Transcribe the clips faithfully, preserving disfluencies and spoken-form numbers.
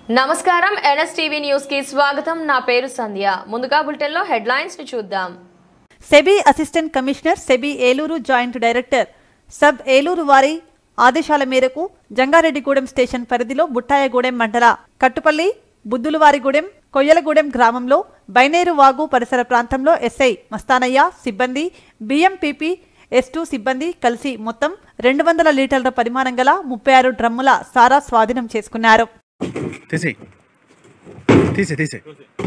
నమస్కారం NSTV news కి స్వాగతం। నా పేరు సంధ్య। ముందుగా బులెటిన్ లో హెడ్లైన్స్ ని చూద్దాం। SEB assistant commissioner SEB Eluru joint director sub Eluru వారి ఆదేశాల మేరకు జంగారెడ్డిగూడెం స్టేషన్ పరిధిలో బుట్టాయగూడెం మండల కట్టుపల్లి బుద్దులవారిగూడెం కొయ్యలగూడెం గ్రామంలో బైనేరు వాగు పరిసర ప్రాంతంలో ఎస్ఐ మస్తానయ్య సిబ్బంది బిఎంపీపీ ఎస్ టూ సిబ్బంది కలిసి మొత్తం రెండు వందల లీటర్ల పరిమాణం గల ముప్పై ఆరు డ్రమ్ముల సారా స్వాధీనం చేసుకున్నారు। తీసి తీసి తీసి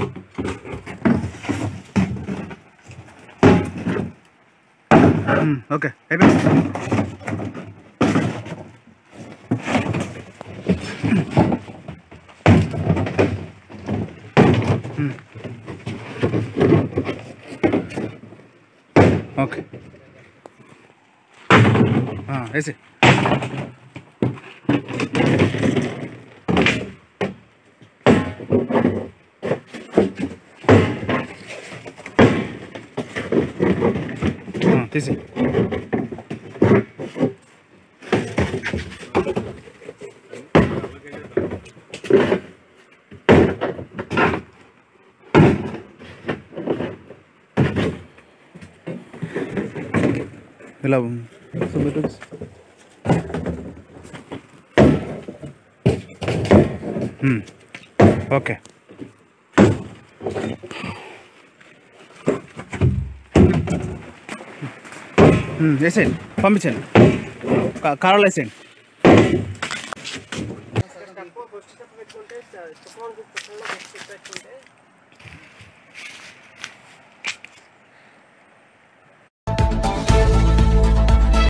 ఓకే అయిపోయింది। ఓకే వేసి తీసి ఇలా ఓకే వేసేయండి, పంపించండి, కారాలు వేసేయండి।